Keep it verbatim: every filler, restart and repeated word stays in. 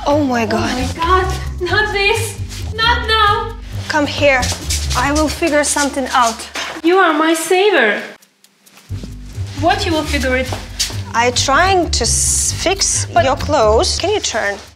Oh my god. Oh my god, not this, not now. Come here. I will figure something out. You are my savior. What you will figure it? I trying to s fix But- your clothes. Can you turn?